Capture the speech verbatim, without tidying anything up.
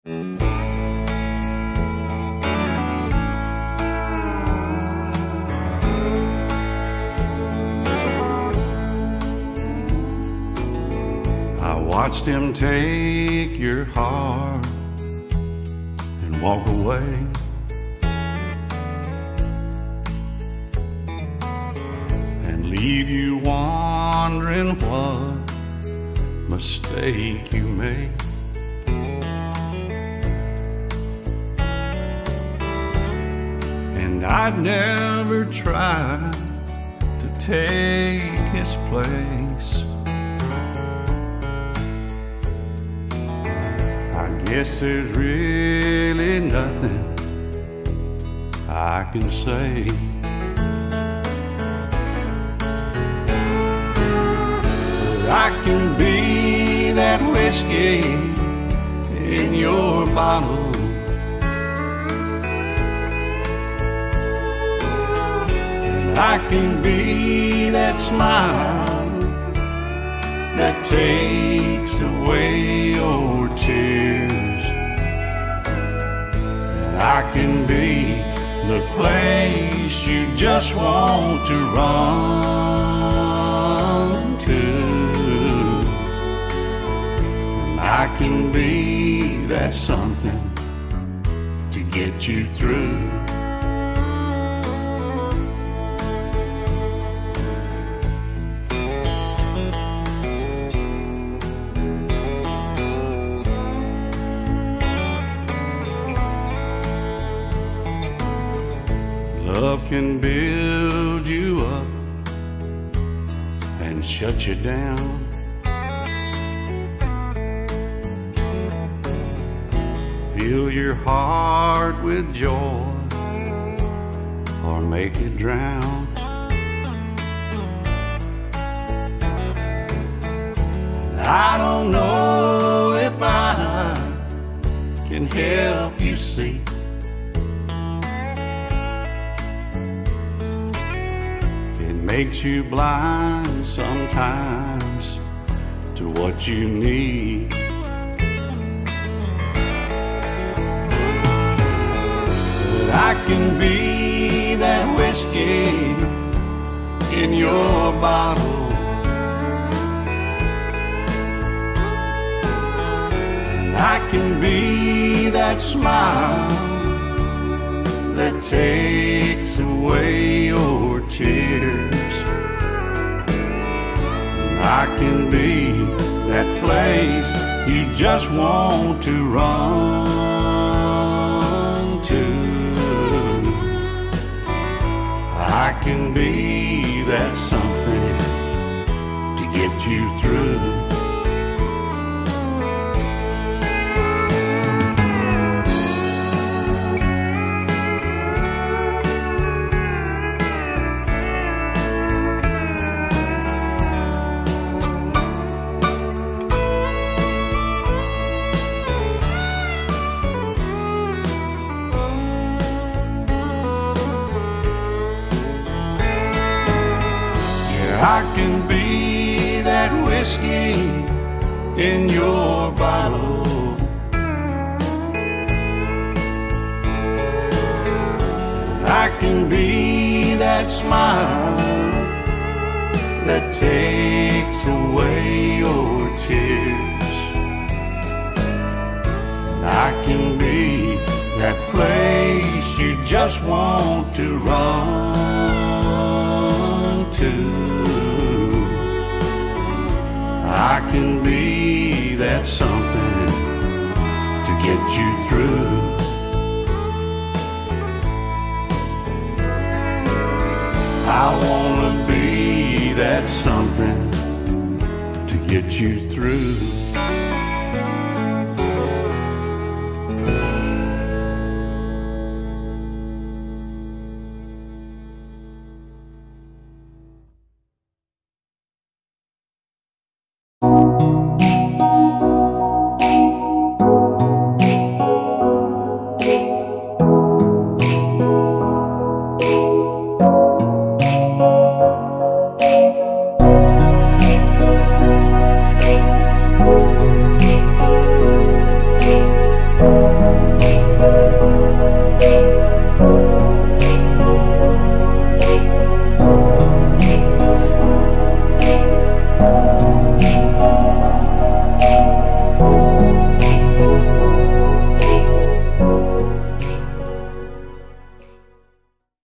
I watched him take your heart and walk away. And leave you wondering what mistake you made. And I'd never try to take his place. I guess there's really nothing I can say. But I can be that whiskey in your bottle, and I can be that smile that takes away your tears, and I can be the place you just want to run to, and I can be that something to get you through. Love can build you up and shut you down. Fill your heart with joy or make it drown. I don't know if I can help you see makes you blind sometimes to what you need. But I can be that whiskey in your bottle, and I can be that smile that takes away your tears. I can be that place you just want to run to. I can be that something to get you through. I can be that whiskey in your bottle, I can be that smile that takes away your tears, I can be that place you just want to run to. I can be that something to get you through. I wanna be that something to get you through.